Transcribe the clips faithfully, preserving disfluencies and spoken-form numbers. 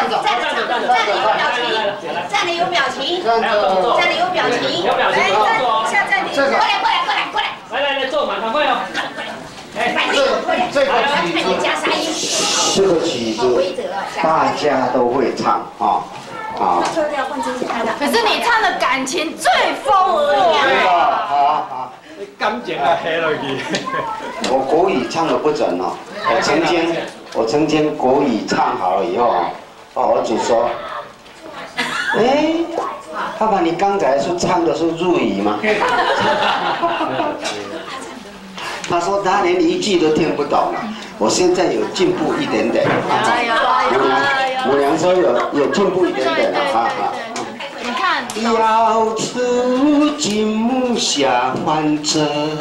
站着，站着，站着，站着有表情，站着有表情，站着有表情，有表情，来，下站点，过来，过来，过来，过来，来来来，坐满，赶快哦。哎，这个这个曲子， 这个曲子大家都会唱啊啊。 可是你唱的感情最丰富。 对吧？好好。 感情啊，黑落去。 我国语唱的不准哦，我曾经我曾经国语唱好了以后啊，我儿子说，哎，爸爸你刚才是唱的是日语吗？他说他连一句都听不懂了。我现在有进步一点点。母娘母娘说有有进步一点点了，哈哈。 你看， 要出金木下凡尘，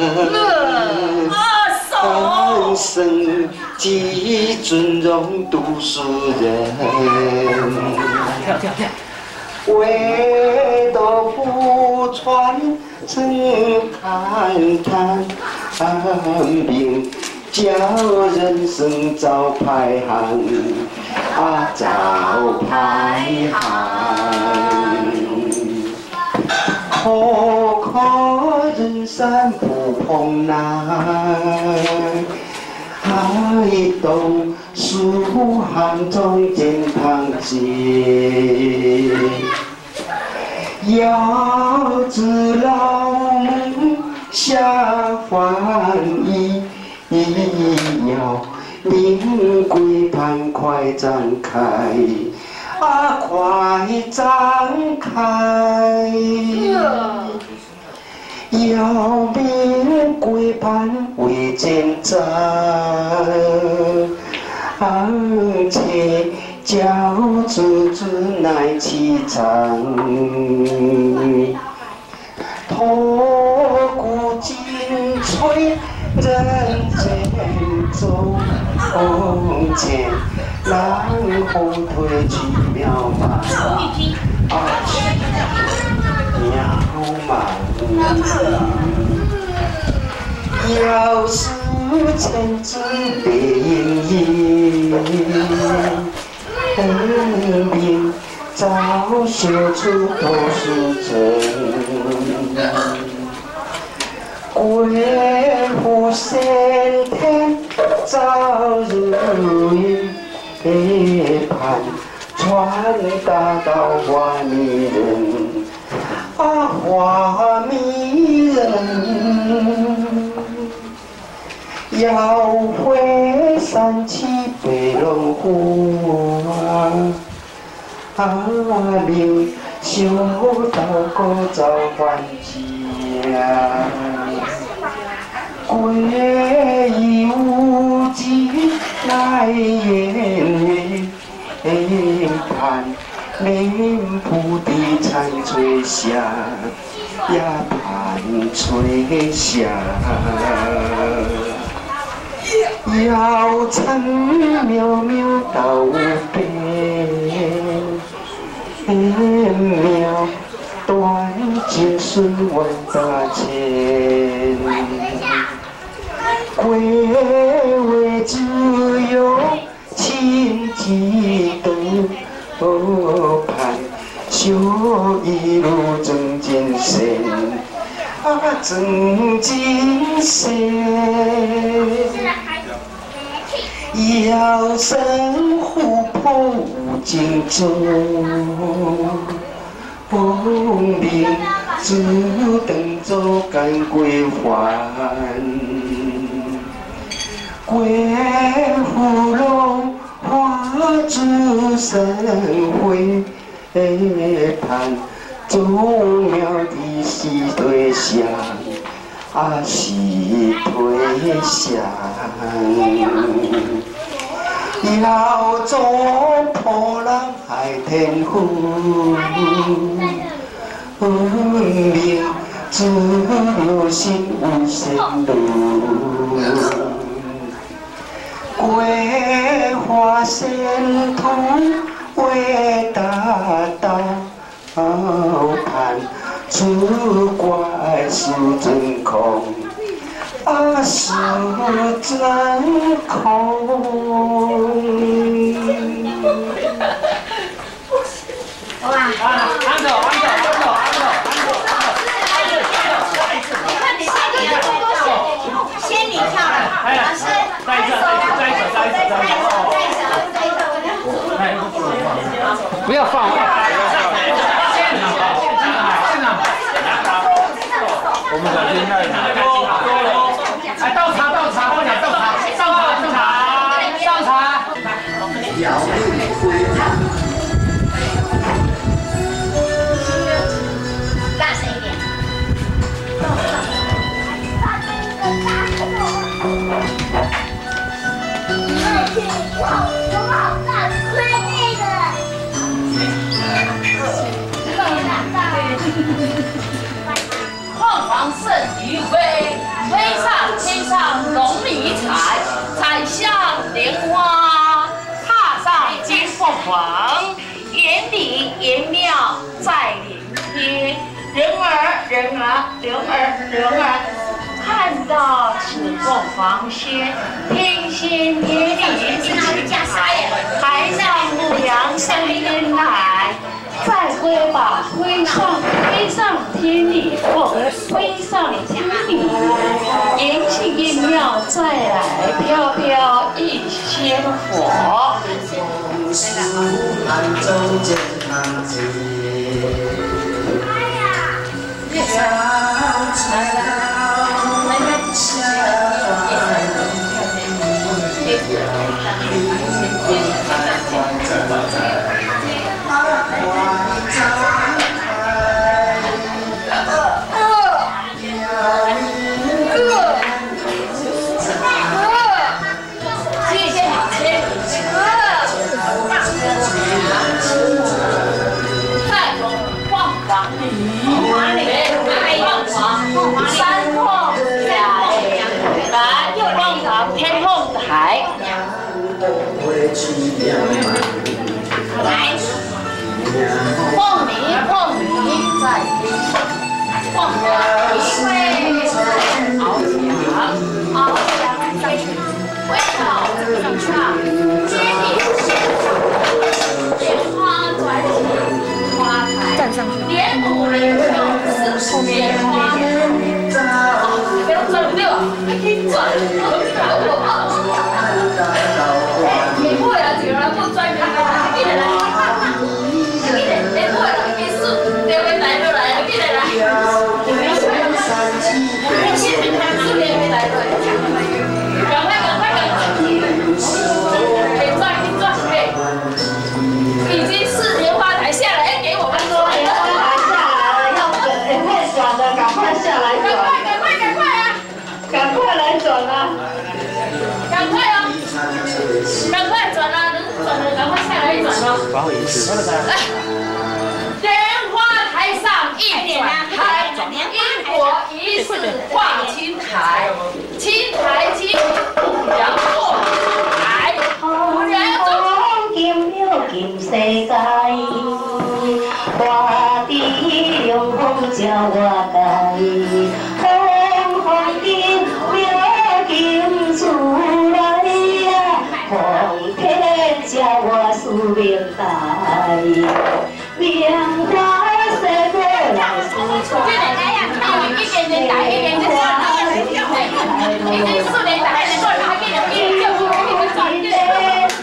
人生几尊荣读书人。 跳跳跳。 唯独不传真看谈病，叫人生早排行啊早排行。可可人山不碰难，海东书汉中健康节，要知老母下凡衣，要命归盘快张开。啊，快张开！要命归盘为见证，且教子子乃其长。托孤金锤，人间走前。然后退去渺茫，啊，渺茫。要是千字别影，命早写出都是真。鬼狐先天早日遇。盼传达到花迷人，啊花迷人，要会三七北龙湖啊，命修到个早还家，归依无极。来言语盼，命菩提残垂下，呀盼垂下。要成渺渺道边，渺断尽是万大千。归位只有清净的盼，修一路增进身，啊增进身。要生湖泊无尽处，风铃只等走干归还。归湖龙花枝生辉盼，宗庙的西对香啊西对香，要做破浪海天湖，命只有心无限路。桂花仙途为大道盼，出怪是真空，啊是真空。 安走，安走，安走，安走，安走，安走。 你看你仙女多多仙仙女跳了，老师， 再一次，再一次，再一次，再一次，再一次，再一次。不要放。现场，现场，我们小心那里。哎，倒茶，倒茶，快点，倒茶，倒茶，倒茶，倒茶。 大声一点。哇，我好大，推那个。 凤凰盛余晖，飞上天上龙离彩，彩向莲花，踏上金凤凰，眼里言妙在聆听，人儿人儿人儿人儿，看到此凤凰仙，天仙天女一起来，台上牧羊声音来。再挥吧，挥上飞上天里凤，飞上天里言情意妙，再来飘飘一仙火。来，凤梨凤梨在天上，凤凰一飞翱翔，翱翔在飞到天上，天地莲花转起花彩，莲舞莲舞是莲花。给我转不对吧？你转，你不要这样不转开来，进来来，进来，你不要给数，这边来就来，进来来。你现在看数这边来了，赶快赶快赶快，给转给转，哎，已经是莲花台下来，给我们说莲花台下来，要会转的赶快下来转，赶快赶快赶快啊，赶快来转啊，赶快啊！赶快转啊！能转的赶快下来转哦！来，莲花台上一转开，因果一世化青台，青台金不扬过海，然后金了金世界，我的永恒叫我改，红红的了金出来呀，红天叫我输明白，棉花色过来输出来，一点点打，一点点打，已经四年打，你做还给你一点就给你转一点。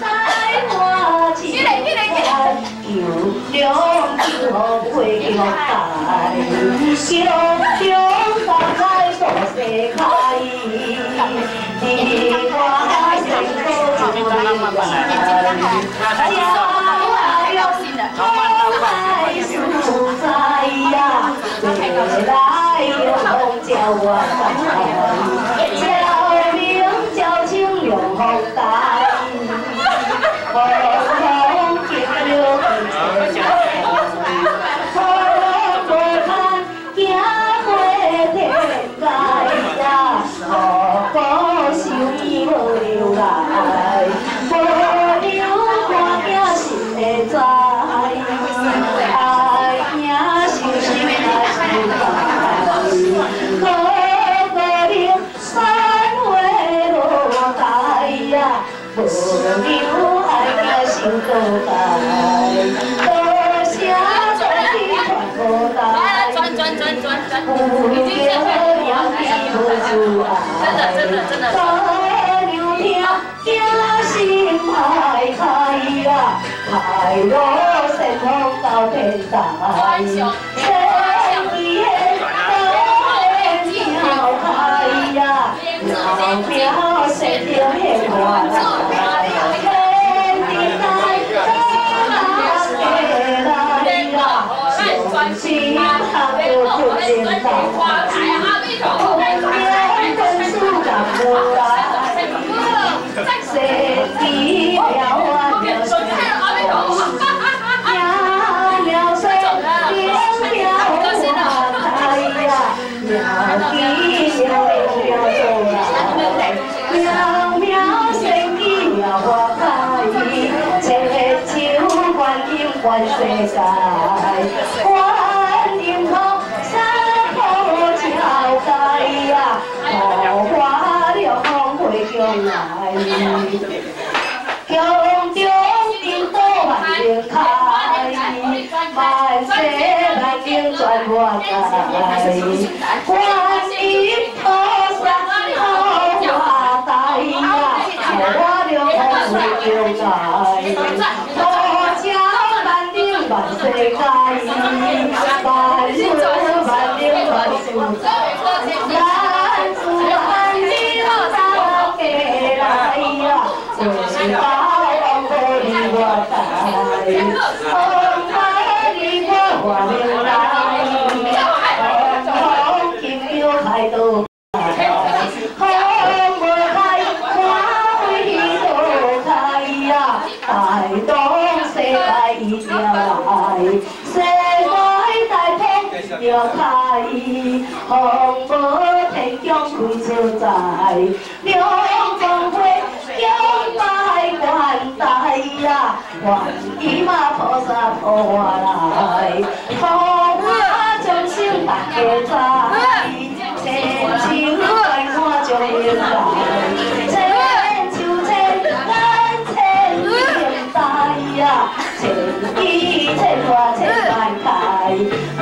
起来起来起来！九两九配九大，九两大开大世界，你我成都就来，家在所在呀，未来永恒叫我来，叫名叫情永恒大。红红金柳金钗，红过山，行过天涯呀，何故想伊无留来？无留看囝心会知，爱囝心心来心来，可可令山花落台呀，无留。心都白，多谢。 转转转转，已经现在真的真的真的。 心海开呀，开路神通到天台，生意都妙开呀，妙妙神就现花来，天地在都给来呀，雄心他不出现到，空间分数长不来。神奇妙啊妙神，妙妙神，妙妙花开呀，妙奇妙灵妙做来，妙妙神奇妙花开，千手观音观世界，观音后山坡桥开呀，桃花了风回中来。胸中金刀万灵开，万世万灵转化开。观音菩萨好华大呀，桃花了风回中来。多少万灵万世界，万世万灵万世界。要开，风无天降开出在，两光辉降拜观大呀，观音啊菩萨抱我来，抱我众生大家在，千手百看众人来，千手千眼千眼大呀，千机千花千万开。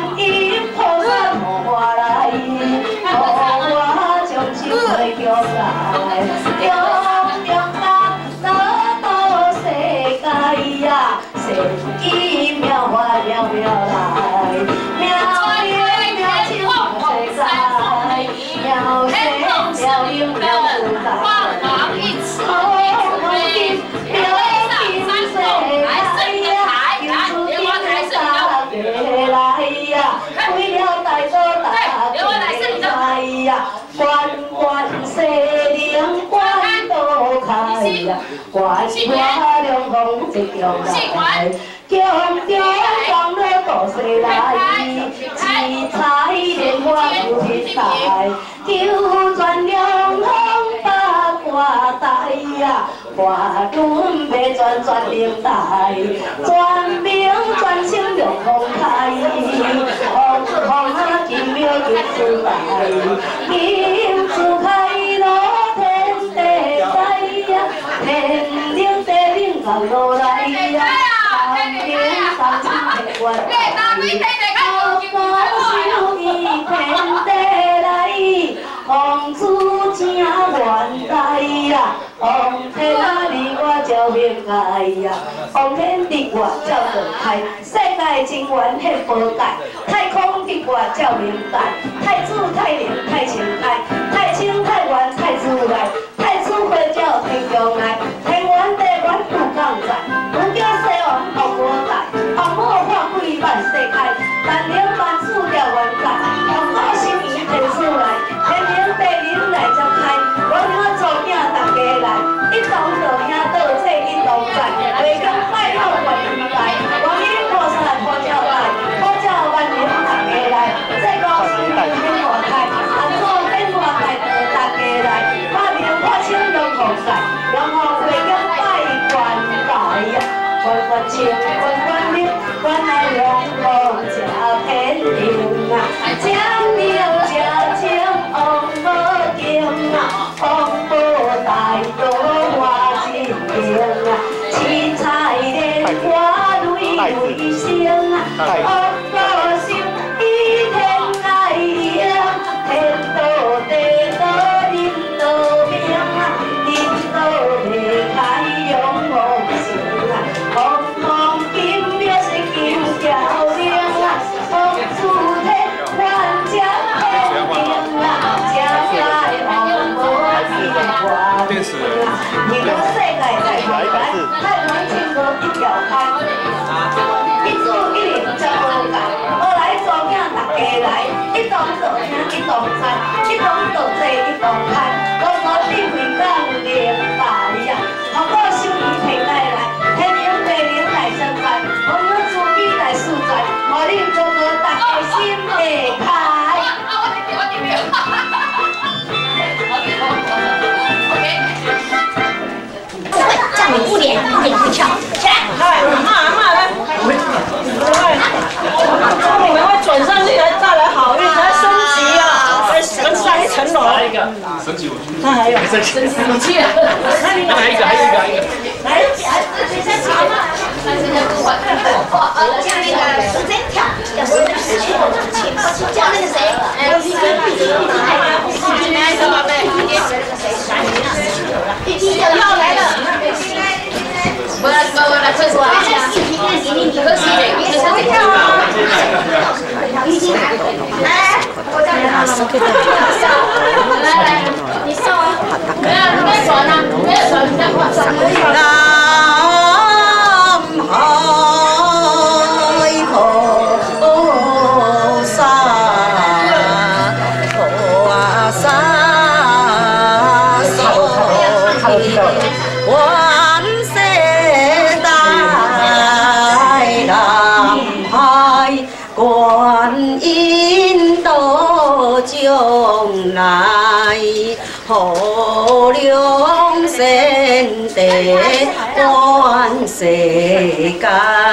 观花两风一中来，江中放了大水来，七彩莲花有天台，九转两风八卦台呀，花轮要转转灵台，转明转清两风台，红红啊金庙金丝带，金丝开罗天地在呀，天灵地灵行路来呀，三天三清天关来，好高手一天地来，红珠正元来呀，红天啊离我照明开呀，红天伫我照光开，世界情缘显无解，太空伫我照明台，太子太灵太清开，太清太元太自来，太子会照天宫来，天元地元不共在，不叫西王红无代，红母化鬼万世开，但灵万事了元在，红母心意天子来，天灵地灵来照开，我领做囝大家来，一同做兄倒册一同在，为公拜好观音台，观音菩萨普照来，普照万灵大家来，这个是天化开，但做天化开就大家来，发明发清龙凤在，龙凤为公拜观台呀，观观清观观灵，观来龙凤加天庭啊，加明加清王无惊啊，王无大道花金莲啊，七彩莲花蕊蕊生啊，王无心一天确实。 一个世界在台湾，台湾经过一条街，一主一人才好干。我来做囝，大家来，一同做听，一同赞，一同做做，一同看。我所定位讲明白呀，好过心意平来来，天灵地灵来相伴，我有慈悲来施展，我恁做做大家心会开。啊，我听到，我听到。 叫你不脸不脸不翘，起来！ 来，妈妈来，祝你们会转上去，再来好运，来升级啊，再更上一层楼。 来一个，升级武器。 那还有升级武器， 还有一个，还有一个，还有一个。 来， 像那个时间跳，叫什么失去了武器？叫那个谁？哎，你跟你跟你还有，你来什么呗？一滴就要来了。我来，我我来，这是我来。你你你，可是的，你是谁跳啊？已经来，来，我叫你来来来，你上啊！没有，你没转啊，没有转，你再换转可以了。好良先地观世界，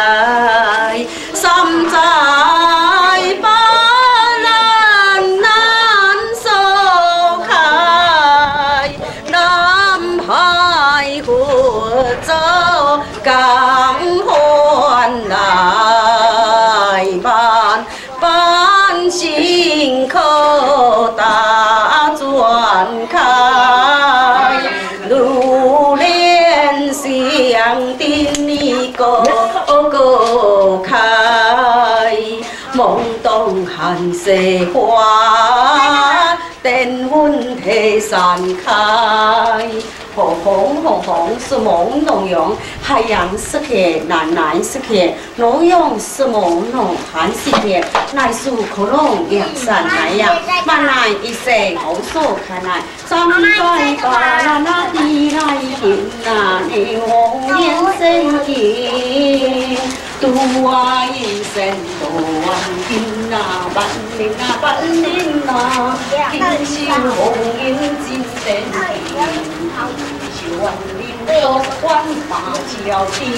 三载八难难锁开，南海佛祖降凡来，万般辛苦大转开，如莲香顶你个个开，梦动寒色花，电温提散开。红红红红是朦胧胧，海洋是铁，蓝蓝是铁，浓浓是朦胧，寒是铁，乃是可弄两山来呀，万来一生红手开来，三百八啦啦地来听那你红颜生情，度我一生度万金啊，万年啊，万年啊，今宵红颜真真情。万灵多万马交兵，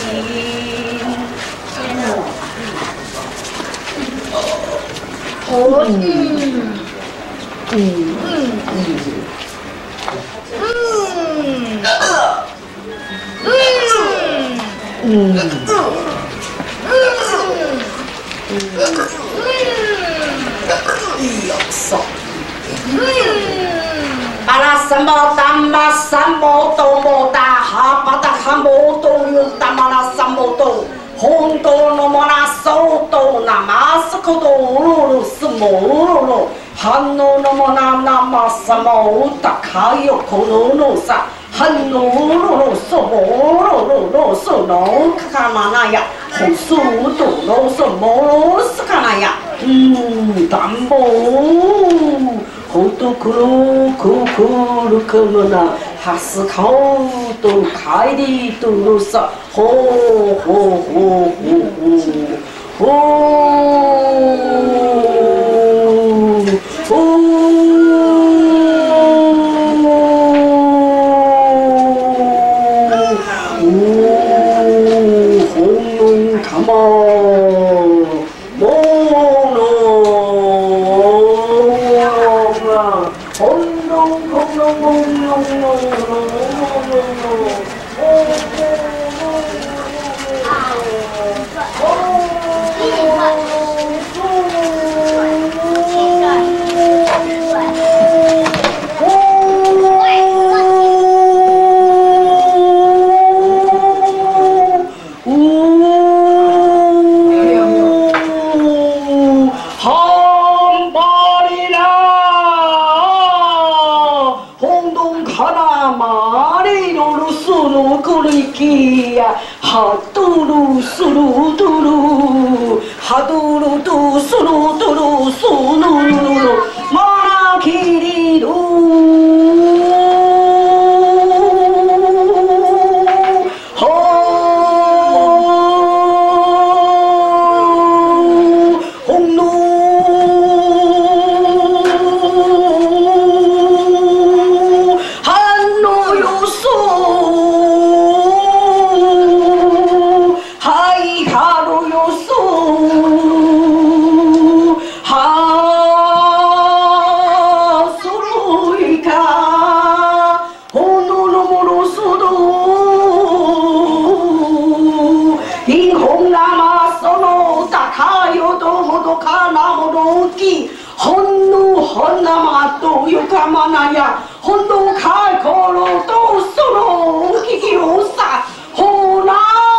哦，嗯，嗯嗯嗯嗯嗯嗯，爽，嗯。巴拉三毛达马三毛多毛达哈巴达哈毛多木达马拉三毛多红多那么那手多那马斯克多噜噜是毛噜噜汉诺那么那那马三毛达卡有可噜噜啥汉诺噜噜是毛噜噜噜是侬卡嘛那呀红苏多噜是毛噜是卡那呀嗯淡薄。好多苦噜苦苦噜苦噜呐，还是靠都开的都路上，吼吼吼吼吼，吼。马里苏噜咕噜叽呀，哈嘟噜苏噜嘟噜，哈嘟噜嘟苏噜嘟噜苏噜噜噜，马拉基里噜。 Mana ya, hondo kai kolo do solo kiki osa hona.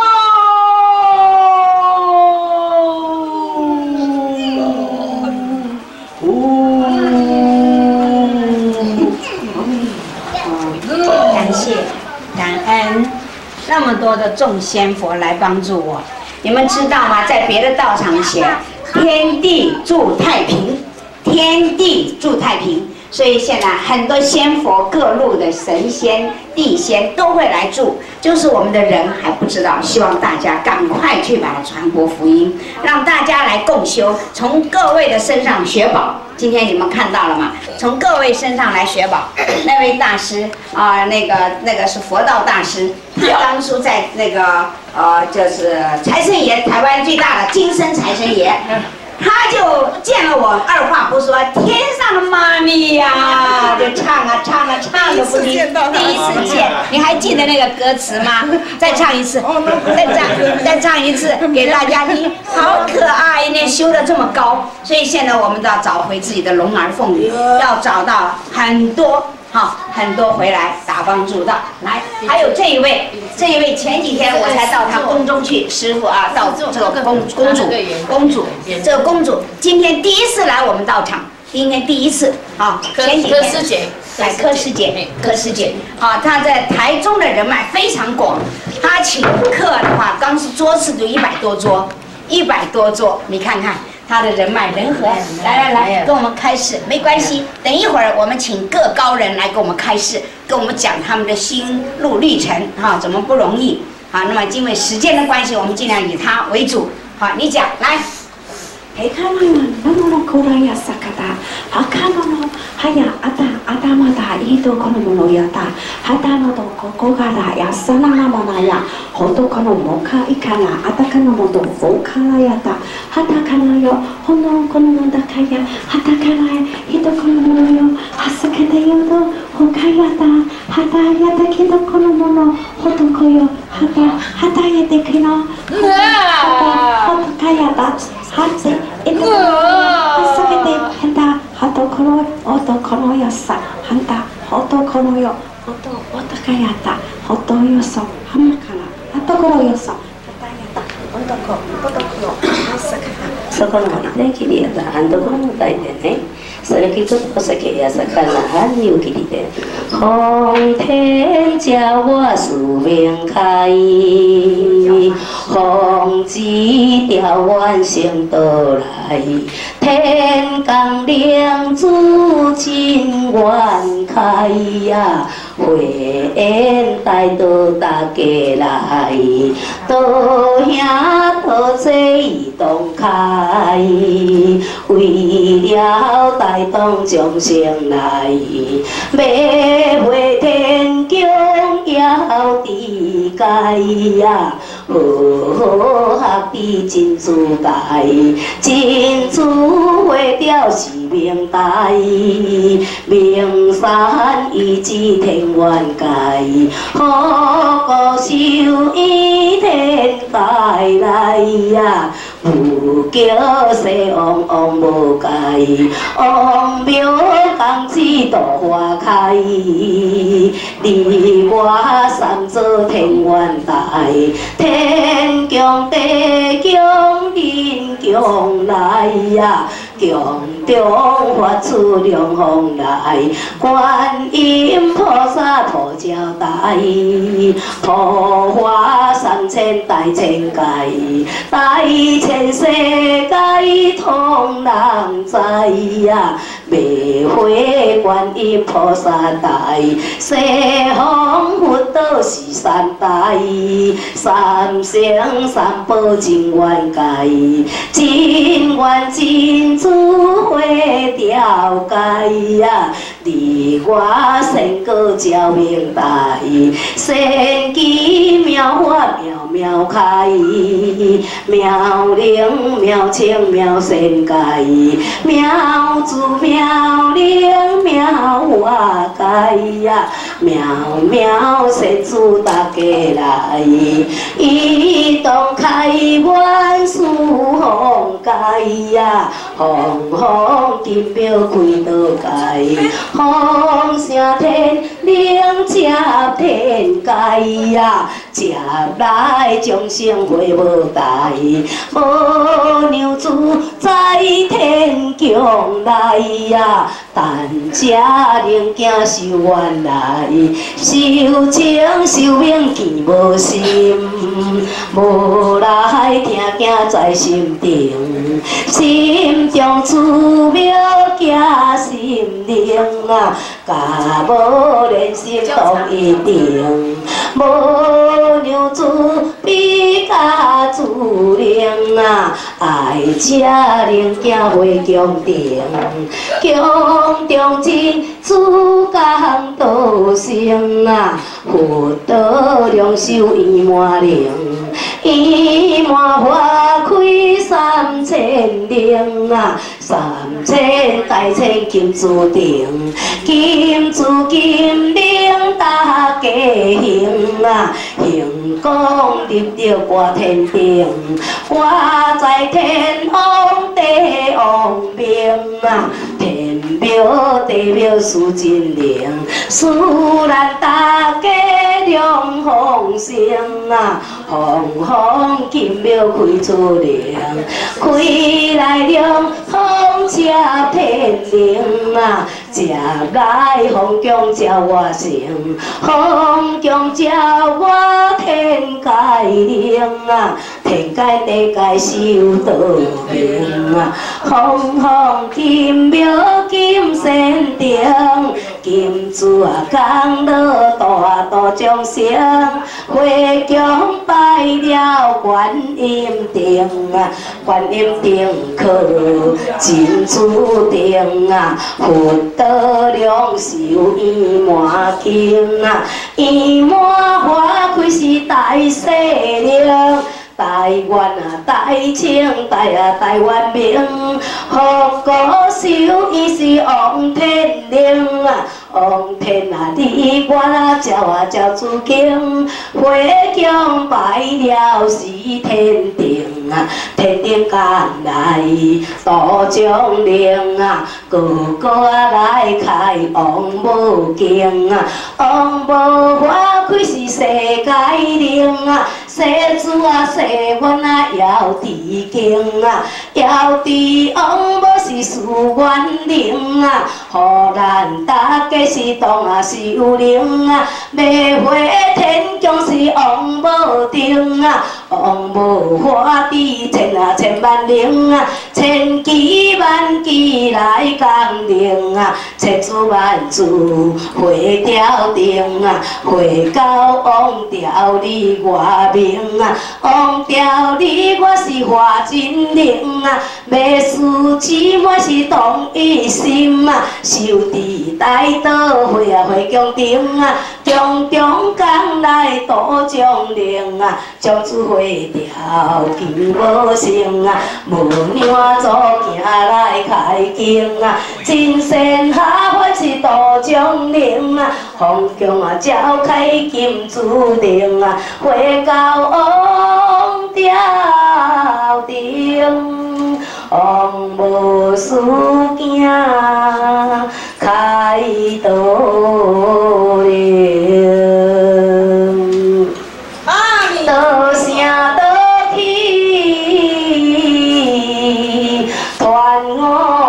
感谢，感恩，那么多的众仙佛来帮助我。你们知道吗？在别的道场写“天地祝太平”，天地祝太平。 所以现在很多仙佛各路的神仙、地仙都会来住，就是我们的人还不知道，希望大家赶快去把它传播福音，让大家来共修，从各位的身上学宝。今天你们看到了吗？从各位身上来学宝。那位大师啊、呃，那个那个是佛道大师，他当初在那个呃，就是财神爷，台湾最大的金身财神爷。 他就见了我，二话不说，天上的妈咪呀，就唱啊唱啊唱个不停。第一次见，你还记得那个歌词吗？再唱一次，再唱，再唱一次给大家听，好可爱！那修得这么高，所以现在我们都要找回自己的龙儿凤女，要找到很多。 好，很多回来打帮助到来，还有这一位，这一位前几天我才到他宫中去，师傅啊，到这个公公主，公主，这个公主今天第一次来我们道场，今天第一次啊，前几天柯师姐，来柯师姐，柯师姐，啊，她在台中的人脉非常广，她请客的话，刚是桌次就一百多桌，一百多桌，你看看。 他的人脉人和，来来来，跟我们开示，没关系。等一会儿我们请各高人来跟我们开示，跟我们讲他们的心路历程，哈，怎么不容易？好，那么因为时间的关系，我们尽量以他为主。好，你讲来。 Hei kanan, namono kuraya sakata. Hakanono haya ada ada mata ito kono mono yata. Hatano to kokara ya sanana manaya. Hoto kono moka ikana ada kono moto fokara yata. Hata kana yo hono kono moda kaya. Hata kana ito kono mono yo. Hasakata yo to hokayata. Hata yata kito kono mono hoto koyo. Hata hata yate kino. Hata hoto kayata. Hati itu sakete hanta hato kono oto kono yasa hanta hoto kono yo oto oto kayata hoto yoso hamakana hato kono yoso hata yata oto ko oto kono asakata sokono ite kiri yata ando kono taite ne sore kito osake yasakana hani ukirite hong天教我四面开。 风枝调万象到来，天公亮珠真愿开呀，慧眼带到大家来，道兄道姐一同开，为了带动众生来，要回天宫要地界呀。 好好学比真自在，真自会表是明代，名山一指天愿界，好个修以天界来呀。 不叫西王王无界，王庙公子大花开，你我三做天愿台，天公地公人公来呀， 强中发出凉风来，观音菩萨托交代，护法三千大千界，大千世界通人知呀。未会观音菩萨代，西方佛道是三代，三生三宝真愿界，真愿真主会调解呀。离我身高照明台，神机妙法妙妙开，妙灵妙清妙神界，妙主妙灵妙化界呀，妙妙神主大家来，一同开元殊风界呀，风风金表开道界。风声天灵接天界呀，接来众生会无代，无娘子在天宫来呀，但这灵境修愿来，修情修命见无心，无来听惊在心定，心中自妙行心灵啊，甲无联系当一定，无娘子比甲自灵啊，爱这灵境会强定，强中真主讲道生啊，佛道良修圆满灵，圆满花开三千灵啊，三千大千金注定，金珠金灵大家行啊，行功立着挂天顶，挂在天王地王名啊，天庙地庙事真灵，使咱大家良风声啊，风风金庙开出灵，开来凉风接天灵啊，接来风强照我心，风强照我天界灵啊，天界地界修道明啊，风风金庙金仙顶，金珠啊降落大大众生，回宫拜了观音殿啊，观音殿可真注定啊，佛道良修圆满经啊，圆满花开是大势灵。台湾啊，台青台啊，台湾名，福国修伊是王天灵啊，王天啊，你我啊照啊照主经，回宫拜了是天定啊，天定赶来道中灵啊，个个来开王母经啊，王母花开是世界灵啊，世主啊世阮啊要持经啊，要持王母是事愿灵啊，互咱大家是当啊修灵啊，要回天宫是王母定啊，王母花地千啊千万灵啊，千机万机来降灵啊，千珠万珠回调定啊，回到王调你我名啊，王调你我是花真灵啊，要事姊妹是同一心啊，修持大道会啊会宫顶啊，中中港来多种灵啊，将此会调金无成啊，无娘祖行来开经啊，真仙下凡是多种灵啊，皇宫啊召开金注定啊，回到王调定，王母事行开道灵。道声道气传我。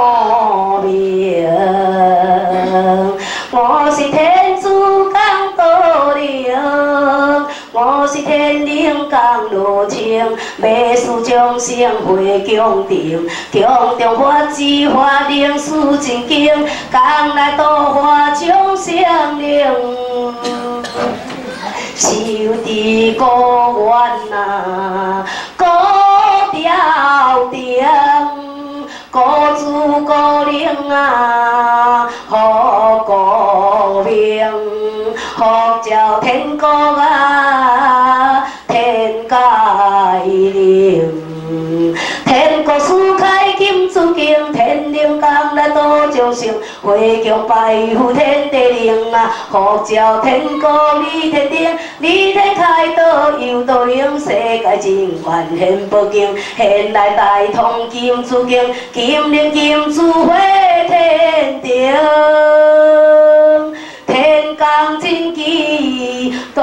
我是天灵降落情，要使众生回宫庭，宫中法旨法令事真经，降来度化众生灵。修持古愿呐，古调定，古主古灵啊，护国明，福照天国啊，天界灵，天国始开金珠经，天灵降来度众生，回宫拜佛天地灵啊，福照天国李天定，李天开道有道灵，世界真愿显宝经，现来大通金珠经，金灵金珠回天定。天降真奇，度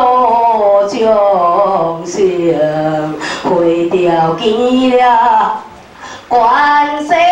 众生，回调见了观世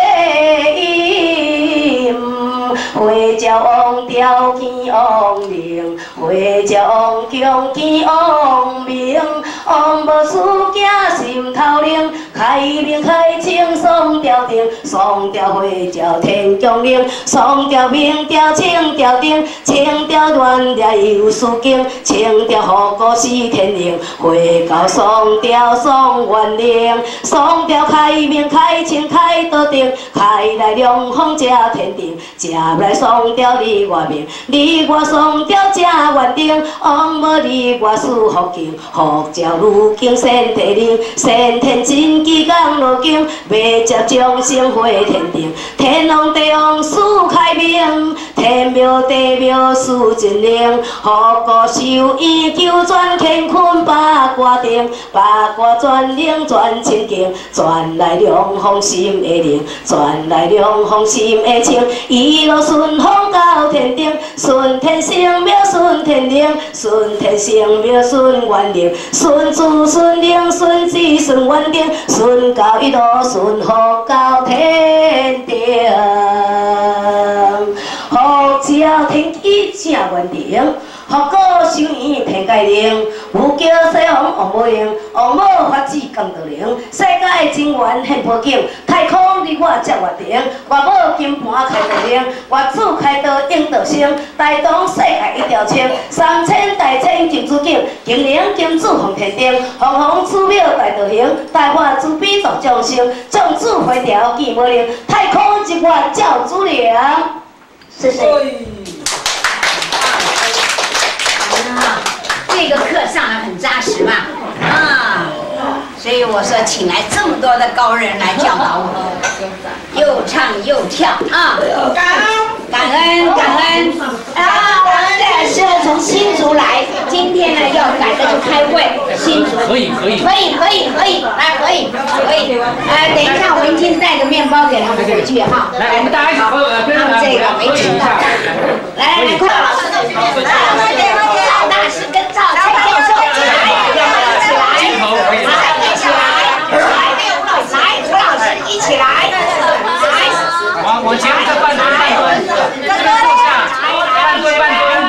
音，回照王调见王灵，回照王宫见王明，王无事惊心头灵，开明开清双调定，双调回照天宫灵，双调明调清调定，清调乱调有事经，清调护国是天灵，回到双调双元灵，双调开明开清开道定，开来龙凤加天定，加来双调里外明，里外双调加元定，王无里外事福经，福照如经先地灵，先天真奇降落经，要接众生回天定，天王地王事开明，天庙地庙事真灵，护国修医求转乾坤八卦定，八卦转灵转清经，转来龙凤心的灵，转来龙凤心的清，一路顺风到天定，顺天生妙顺天灵，顺天生妙顺元灵，顺主顺灵顺智顺元定，顺到一路顺福到天定，福照天机正元定。福果修院天界灵，有叫西方王母灵，王母法旨降道灵，世界真元显宝经，太空你我接月定，外母金盘开道灵，外子开道应道生，大同世界一条清，三千大千金珠经，金灵金主奉天定，红红寺庙大道行，大法慈悲助众生，众子回调见无灵，太空一月照主灵，谢谢。 这个课上得很扎实嘛，啊，所以我说请来这么多的高人来教导我，又唱又跳啊，感恩感恩感恩啊！我们的是从新竹来，今天呢要赶着去开会，新竹可以可以可以可以可以来可以可以，呃，等一下文静带个面包给他们回去哈。 来，我们大家一起喝，呃，跟着来， 这个没吃到，来来来，快老师，来快点快点，赵大师跟赵蔡教授起来，起来，一起来，来没有吴老师，来吴老师一起来，来， 往往前这半蹲半蹲，这边坐下，半蹲半蹲，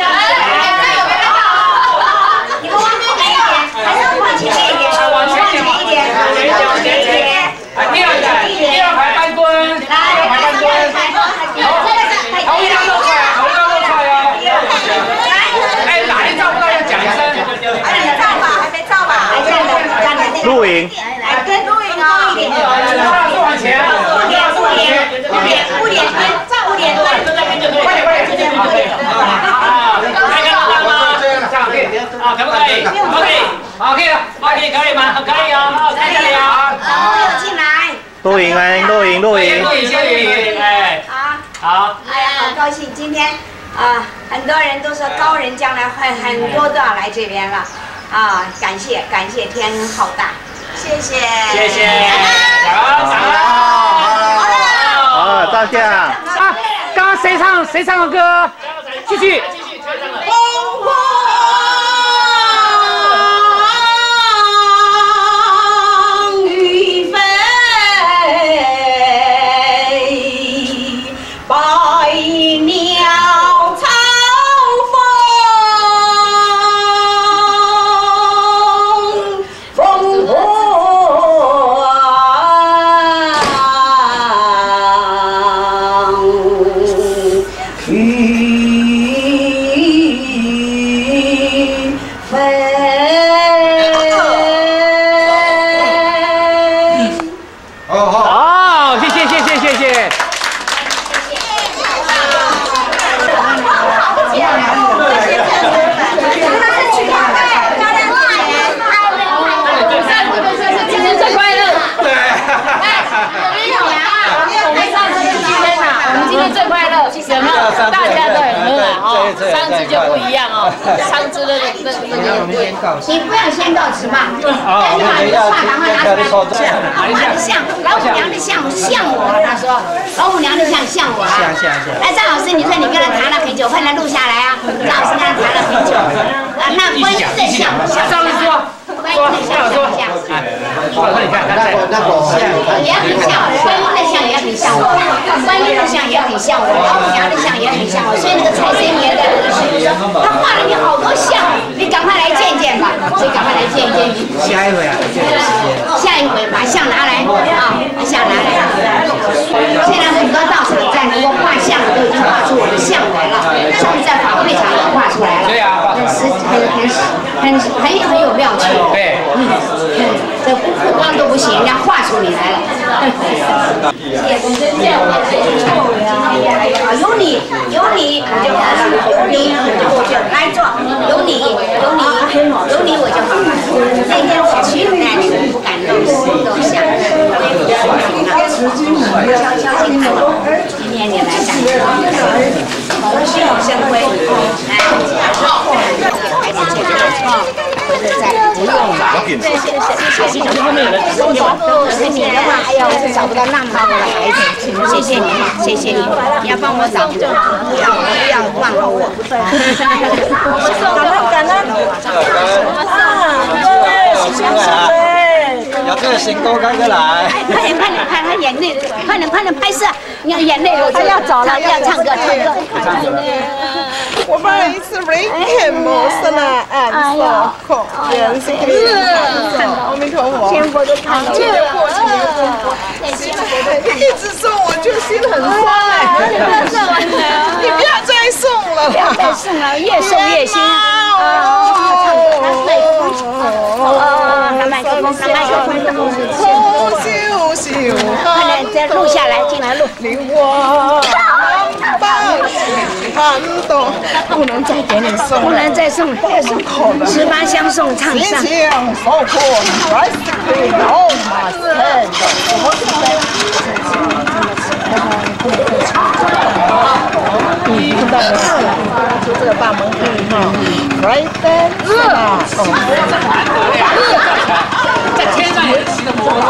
你们往前一点，还是往前一点，往前一点，往前一点， 第二排，第二排半蹲，第二排半蹲，头头一张露出来，头一张露出来哦。哎，哪里照不到要讲一声。 还没照吧？还没照吧？还这样的，这样的。 录影。 来跟录影啊！一点， 坐往前， 不点不点不点不点蹲，不点蹲， 快点快点，这边好，啊，来看到吗？这样可以，啊，可不可以？可以，好，可以了，可以可以吗？可以哦，在这里啊。 朋友进来。 录影哎，录影录影。 录影先录影，哎， 好。 好。 哎呀，好高兴，今天啊，很多人都说高人将来很很多都要来这边了，啊，感谢感谢天恩浩大，谢谢。 谢谢。好，掌声。 好，大家。 啊，刚刚谁唱谁唱的歌？继续。 风花雨飞，百鸟朝凤。 哦好，谢谢谢谢谢谢。 最快乐，有没有？大家都很乐啊！上次就不一样哦，上次的那那那个对。 你不要先告辞嘛，但是把你的话赶快拿出来。他的像，老母娘的像像我，他说老母娘的像像我啊。像像像。哎，张老师，你说你跟他谈了很久，快来录下来啊！张老师跟他谈了很久，啊，那观音的像像。张老师说。 观音的像像像， 那你看，那个那个也很像，观音的像也很像我，观音的像也很像我，老母娘的像也很像我，所以那个财神爷的儿子就说，他画了你好多像，你赶快来见见吧，所以赶快来见见。 下一回啊， 下一回把像拿来啊，把像拿来。现在很多道场在能够画像的都已经画出我的像来了，终于在法会场也画出来了， 对啊， 很实很很很很很有妙趣。 对， 嗯，这不不光都不行，人家画出你来了。有你有你我就好了，有你我就来做，有你有你有你我就好了。那天我去呢，你们不敢露露相，今天你来干，相辉，来，还是这个。 不用了，谢谢谢谢谢谢。后面有人收你是你的话，哎呀，我是找不到那么好的孩子，谢谢你，谢谢你，你要帮我找，不要不要忘了我。感恩感恩啊！对，谢谢。 有这个行动赶快来！ 快点快点拍他眼泪，快点快点拍摄，你看眼泪流，他要走了，要唱歌唱歌。 我把一次 recam 是呢，哎，说口也是可以看到。阿弥陀佛， 天佛都看到了。 过程的功夫，一直送我就心很酸哎。你不要再送了， 不要再送了，越送越心。哦，拿麦克风，拿麦克风， 偷羞羞， 快点再录下来，进来录。 令我感动，不能再给你送， 不能再送，再送口了。十八相送唱上。 心想受苦，还是可以老马生的。嗯，看到了，就这个大门可以哈，来的是吧？ 在天上也骑的摩托。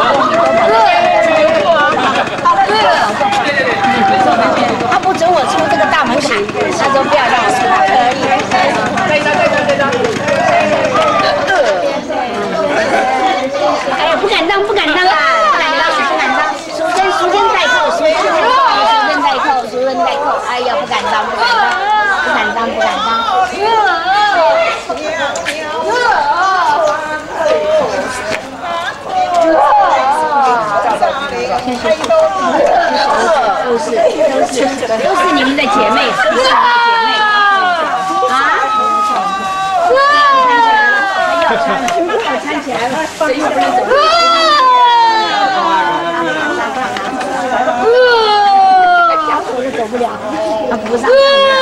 他不准我出这个大门槛，他说不要让我出，可以。对的对的对的。哎呀，不敢当不敢当啊！不敢当不敢当，俗称俗称代扣，俗称代扣，俗称代扣。哎呀，不敢当不敢当，不敢当不敢当。都是都是都是你们的姐妹，都是你们的姐妹啊！要穿，要穿起来了，这又不能走。条走都走不了，啊，不上。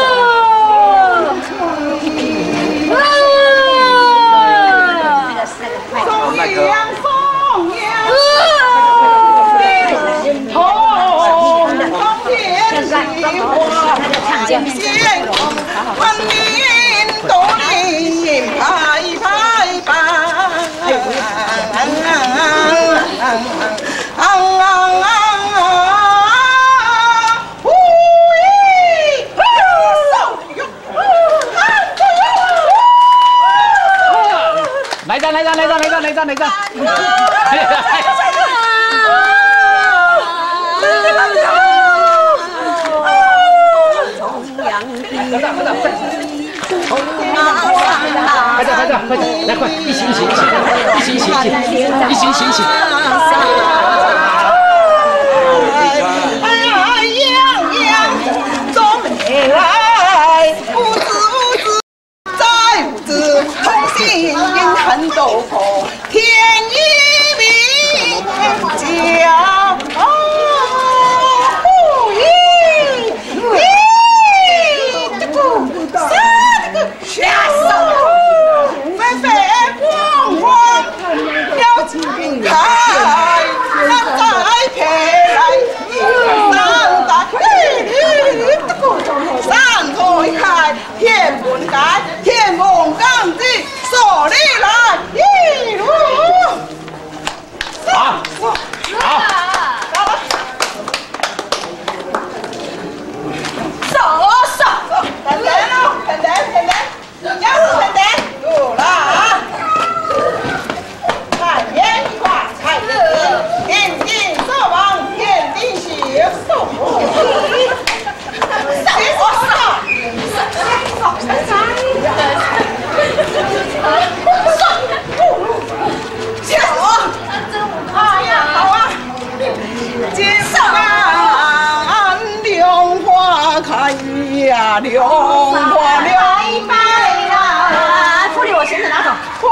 那个是那个见面，欢迎都来拍拍吧！ 来张来张来张来张来张来张！快点快点快点，来快，一起一起一起，一起一起一起，一起一起一起。 哎洋洋走来，不知不知在不知同心。 战斗口，天一命家不义，一这个三个下手，飞飞光光了金台，那再陪来三大三台开，天本改，天梦刚劲，手里来一路。 好，好， 手手，等等喽，等等等等，要是等等，有了啊！看烟花看日，天地色王，天地喜寿。手手，手手，手，哎呀，好啊！金山莲花开呀，莲花莲开呀， 处理我裙子拿走。 花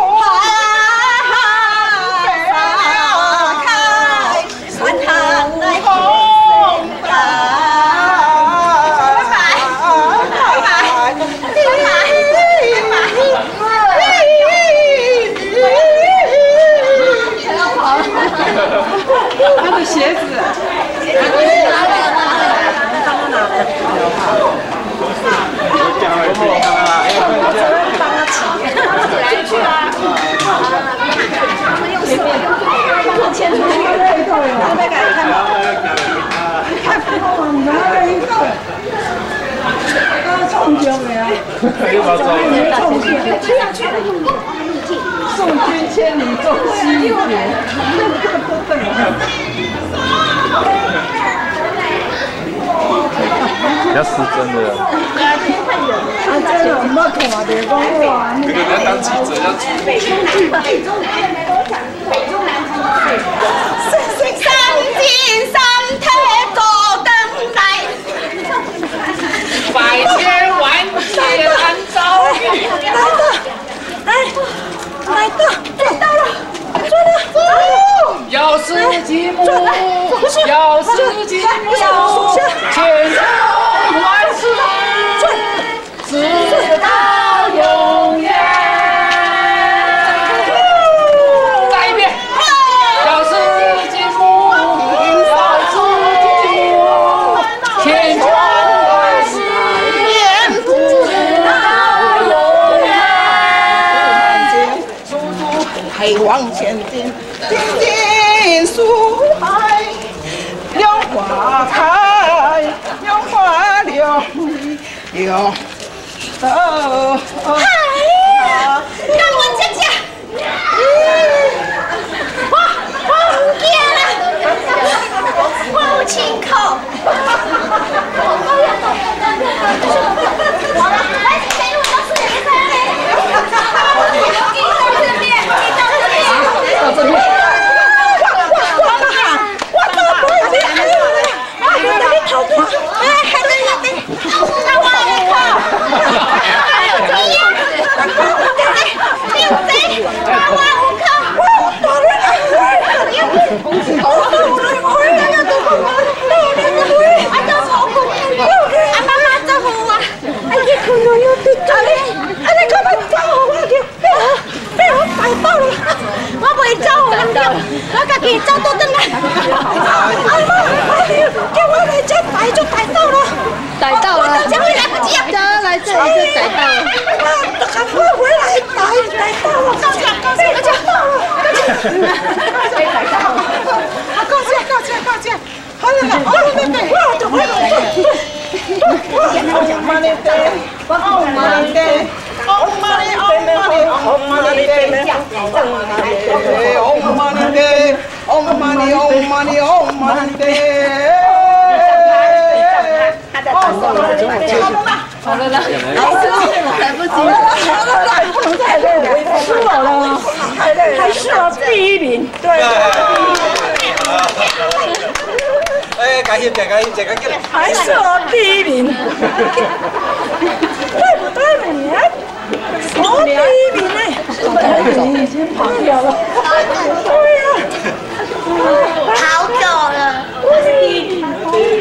开，山堂来红白。 他的鞋子，帮他起，来去啊！牵出去，再给看吧。看，你们那个一个，刚冲进来啊！冲进，去啊去啊！送君千里送西别， 比较失真的。 啊，这个我们看的讲哇， 这个要当记者要出。 北中南，北中南，北中南， 三金三铁高登来， 百千万劫难遭遇。 来的，来的，来到了，坐了，走。 要是寂寞，要是寂寞，千秋万世，直到永远。再一遍，要是寂寞，要是寂寞，千秋万世，直到永远。 还往前进，进进树海，莲花开，莲花流流走。嗨，让我姐姐，花花变了，花亲口。好了，来，谁录到四点三嘞？到这边。我自己走到等来，阿妈，叫我来这逮就逮到了， 逮到了， 将会来不及啊！ 来这里就逮到了， 赶快回来逮，逮到了，高兴高兴，高兴到了，高兴，逮到了，啊高兴高兴高兴，好了了，哦对对，哇对对对，哇妈的对，哦妈的对。哦妈的，哦妈的，哦妈的，哦妈的，哦妈的，哦妈的，哦妈的。好了啦，来不及了，不能太累了，输了了，太累了，还是要第一名，对。 哎，感谢大家，大家进来， 还是要第一名，对不对，美女？ 我第一名呢，你已经跑掉了。对呀， 好久了。 我是第一名。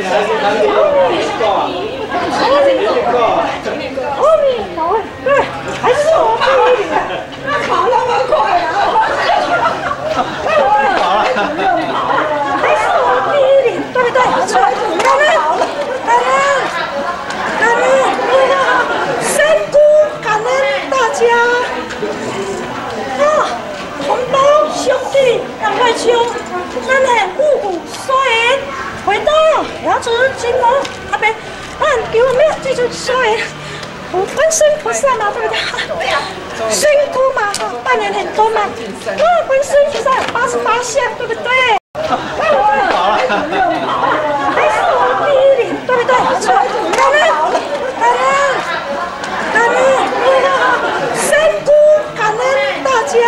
阿弥陀佛，对，还是我第一名。跑那么快啊！还是我第一名，对不对？感恩，感恩，感恩，三姑，感恩大家。啊，同胞兄弟，赶快求，咱的五谷所言，回到牙齿金龙那边，俺给我们记住所言。观世菩萨嘛，对不对？辛苦嘛，扮演很多嘛。啊，观世菩萨八十八相，对不对？还是我第一名，对不对？感恩，感恩，感恩，三姑，感恩大家。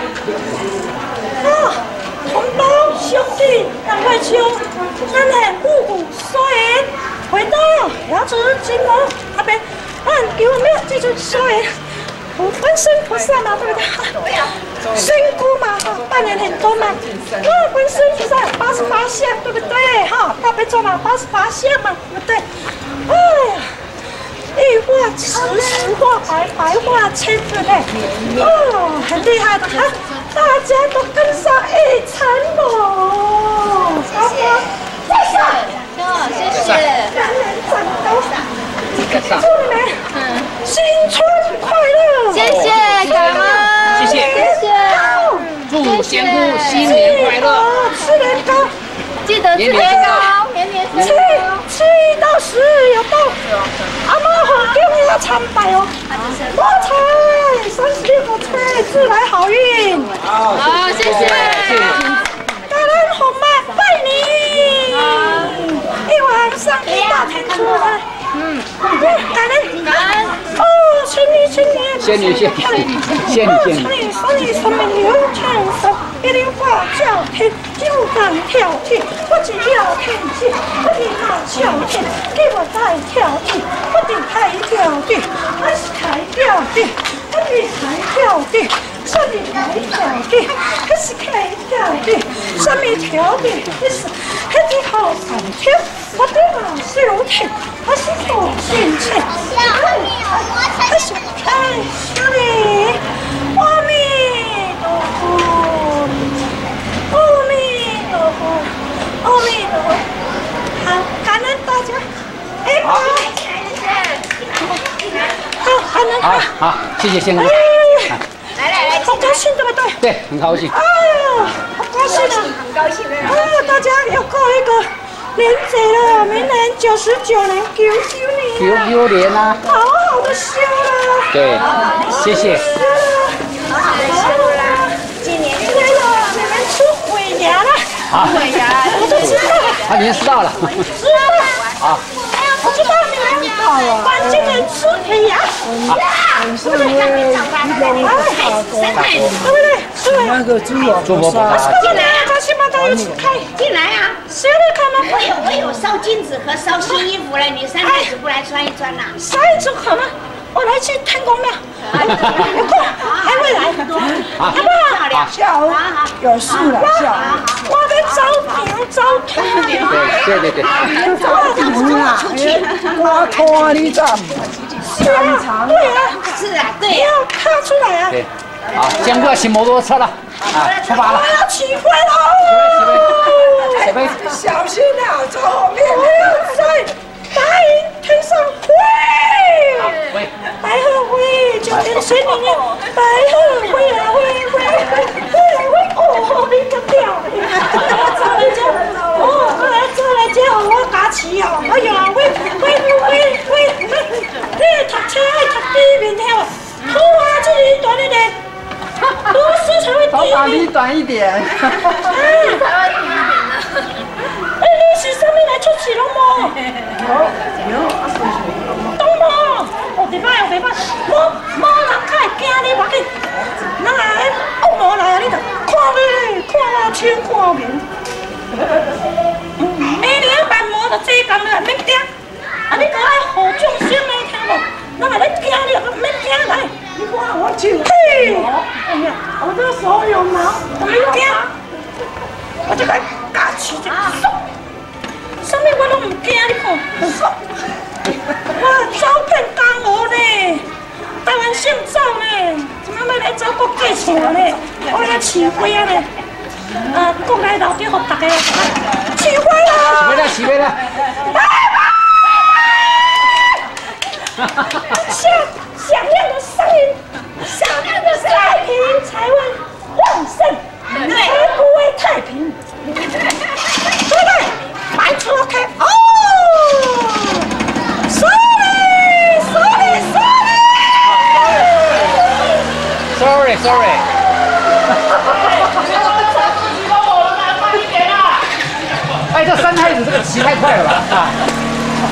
啊，同胞兄弟，赶快求，咱的五谷所言，回到牙齿金龙那边。俺给我们记住所言，观世菩萨嘛，对不对？辛苦嘛，扮演很多嘛。啊，观世菩萨八十八相，对不对？哈，大悲咒嘛，八十八相嘛，对不对？哎呀，一画十，十画百，百画千，对不对？哦，很厉害的，啊，大家都跟上一层楼。谢谢，谢谢，谢谢，感恩长高。祝你们新春快乐！ 谢谢，感恩， 谢谢， 谢谢， 祝仙姑新年快乐， 吃年糕， 记得吃年糕，年年七七到十有到，阿妈好给你要参拜哦，发财，三十六个财，自来好运。 好，谢谢， 感恩红妈拜你，一晚上一大天出来。嗯，感恩感恩哦，千里千里， 仙女仙女，仙女仙女， 千里千里三面流千山，一莲花叫天，九竿跳天，不止跳天去，不止马跳天，给我再跳天，不止抬跳天，还是抬跳天，不止抬跳天，上面抬跳天，还是抬跳天，上面跳天，还是还是好上天。我的马是如天，我是佛心切。还是哎，兄弟，阿弥陀佛，阿弥陀佛，阿弥陀佛。好，感恩大家。哎，好，好，感恩。 好好，谢谢仙姑。 来来来， 好高兴，对不对？ 对，很高兴。 哎呀，好高兴啊！ 很高兴啊！ 啊，大家要过一个。年节了，明年九十九年，九九年， 九九年啊， 好好的修了。 对，谢谢。 好好的修了，今年来了，你们出尾牙了。 好， 尾牙， 我都知道了。 啊，您知道了。 知道。啊。我知道你们关今年出尾牙。 是因为一种好多， 对不对？对。 那个猪肉猪肉不大。 进来啊！他先把他一起开进来啊！ 谁来看吗？ 我有我有烧金子和烧新衣服了，女生孩子不来穿一穿呐？ 啥一组好吗？我来去天公庙，有空还会来，好不好？ 下午有事了，下午。 我在招牛招兔。 对对对对。 招牛啦！我看你怎？ 是啊，对啊， 是啊，对呀，看出来啊。 对，好，仙姑要骑摩托车了，啊，出发了。 我要起飞喽！ 起飞， 小心啊，走后面。 我要在白云天上飞。 喂， 白鹤飞，九天玄里面，白鹤飞来飞，飞来飞，飞来飞，哦，你个屌！我走来叫，哦，我来走来叫，我加起哦，哎呀，飞飞飞飞飞，你读车爱读低面跳，头发这里短一点，读书才会低面。 头发离短一点。 才会低面呢。哎，你是上面来出去了吗？有有。东吗？哦，对摆哦，对摆，无无人较会惊你，我紧，人来恶魔来啊，你着看你，看我清看明。明年办魔就这工了，免惊。啊，你搁爱好众先来听无？人来咧惊你，免惊来。 你看我手，嘿，哎呀，我这手有毛，我没惊，我这个假起这个爽，什么我都唔惊，你看，爽，哇，招聘干我呢，台湾姓赵呢，怎么要来找国际请呢？我来起飞啊呢，啊，国内老弟和大家起飞啦！ 起飞了，起飞了！ 响响亮的声音，响亮的太平才会旺盛，才不会太平。对不对？来出 OK 哦 ，sorry sorry sorry sorry sorry。哎，这三太子这个骑太快了吧？啊！